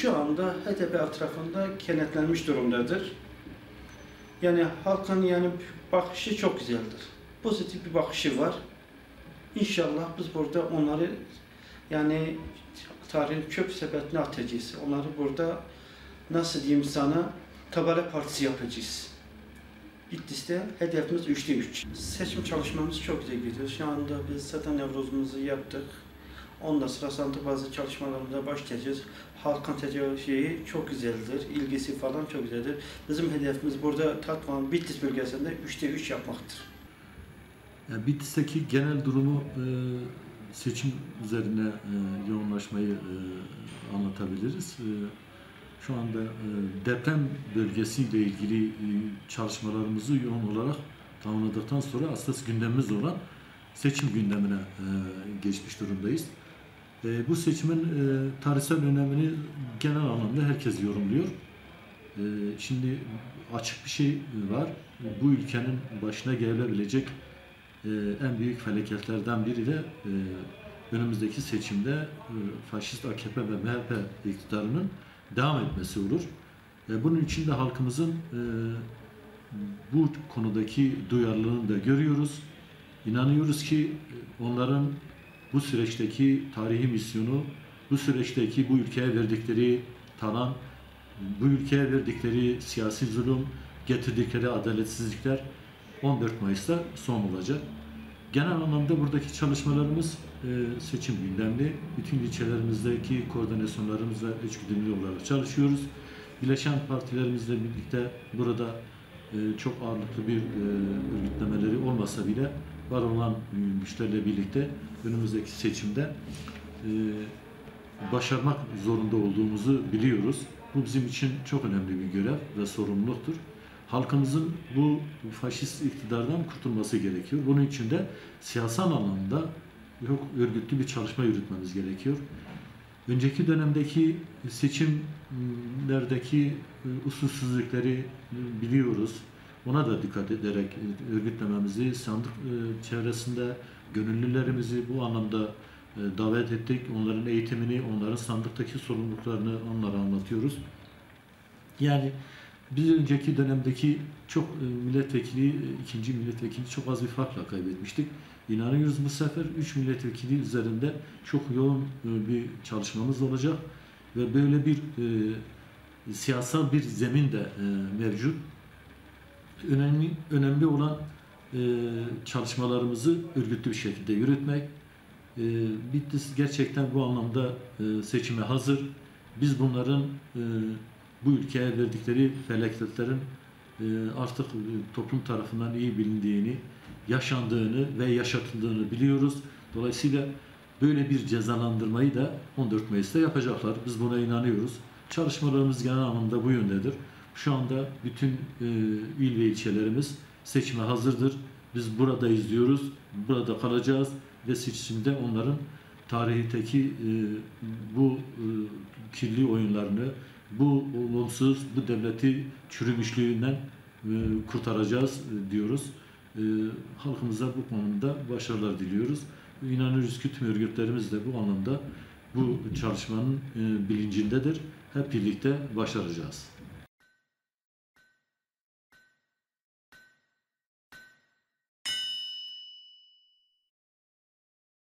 şu anda HDP etrafında kenetlenmiş durumdadır. Yani halkın bakışı çok güzeldir. Pozitif bir bakışı var. İnşallah biz burada onları tarihin çöp sepetine atacağız. Onları burada nasıl diyeyim sana Kabale Partisi yapacağız. Bitlis'te hedefimiz 3'te 3. Seçim çalışmamız çok güzel gidiyor. Şu anda biz zaten Nevroz'umuzu yaptık. Ondan sonra bazı çalışmalarımıza başlayacağız. Halkın şeyi çok güzeldir, ilgisi falan çok güzeldir. Bizim hedefimiz burada Tatvan, Bitlis bölgesinde 3'te 3 yapmaktır. Yani Bitlis'teki genel durumu seçim üzerine yoğunlaşmayı anlatabiliriz. Şu anda deprem bölgesiyle ilgili çalışmalarımızı yoğun olarak tamamladıktan sonra asıl gündemimiz olan seçim gündemine geçmiş durumdayız. Bu seçimin tarihsel önemini genel anlamda herkes yorumluyor. Şimdi açık bir şey var. Bu ülkenin başına gelebilecek en büyük felaketlerden biri de önümüzdeki seçimde faşist AKP ve MHP iktidarının devam etmesi olur. Bunun için de halkımızın bu konudaki duyarlılığını da görüyoruz. İnanıyoruz ki onların bu süreçteki tarihi misyonu, bu süreçteki bu ülkeye verdikleri talan, bu ülkeye verdikleri siyasi zulüm, getirdikleri adaletsizlikler 14 Mayıs'ta son olacak. Genel anlamda buradaki çalışmalarımız seçim gündemli. Bütün ilçelerimizdeki koordinasyonlarımızla içgüdümlü olarak çalışıyoruz. Bileşen partilerimizle birlikte burada çok ağırlıklı bir örgütlemeleri olmasa bile var olan güçlerle birlikte önümüzdeki seçimde başarmak zorunda olduğumuzu biliyoruz. Bu bizim için çok önemli bir görev ve sorumluluktur. Halkımızın bu faşist iktidardan kurtulması gerekiyor. Bunun için de siyasal anlamda çok örgütlü bir çalışma yürütmemiz gerekiyor. Önceki dönemdeki seçimlerdeki usulsüzlükleri biliyoruz. Ona da dikkat ederek örgütlememizi, sandık çevresinde gönüllülerimizi bu anlamda davet ettik. Onların eğitimini, onların sandıktaki sorumluluklarını onlara anlatıyoruz. Yani biz önceki dönemdeki çok ikinci milletvekili çok az bir farkla kaybetmiştik. İnanıyoruz bu sefer 3 milletvekili üzerinde çok yoğun bir çalışmamız olacak ve böyle bir siyasal bir zemin de mevcut. Önemli olan çalışmalarımızı örgütlü bir şekilde yürütmek. Bitlis gerçekten bu anlamda seçime hazır. Biz bunların bu ülkeye verdikleri felaketlerin artık toplum tarafından iyi bilindiğini, yaşandığını ve yaşatıldığını biliyoruz. Dolayısıyla böyle bir cezalandırmayı da 14 Mayıs'ta yapacaklar. Biz buna inanıyoruz. Çalışmalarımız genel anlamda bu yöndedir. Şu anda bütün il ve ilçelerimiz seçime hazırdır. Biz burada izliyoruz, burada kalacağız ve seçimde onların tarihteki bu kirli oyunlarını, bu olumsuz, bu devleti çürümüşlüğünden kurtaracağız diyoruz. Halkımıza bu konuda başarılar diliyoruz. İnanıyoruz ki tüm örgütlerimiz de bu anlamda bu çalışmanın bilincindedir. Hep birlikte başaracağız.